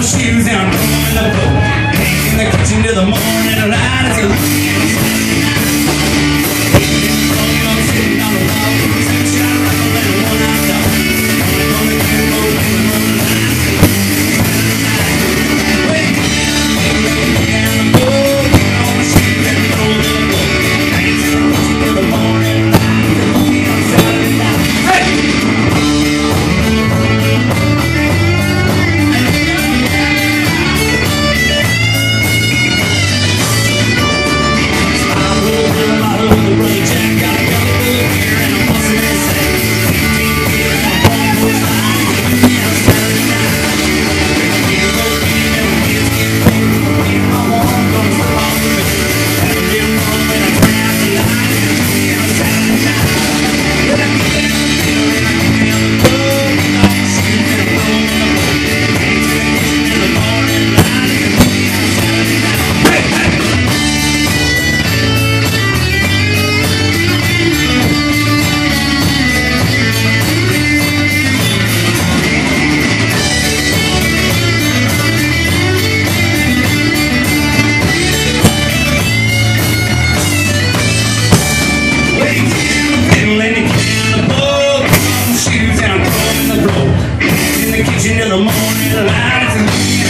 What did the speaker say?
shoes and I'm throwing the boat. Hands in the kitchen till the morning light. It's a sitting on the wall, sunshine rumbling, one-eyed dog. On the tempo, in the moonlight. Wait, down the boat, on the shoes and throw the boat. Hands in the kitchen till the morning light. It's a movie on Saturday night. Hey! In the kitchen in the morning light.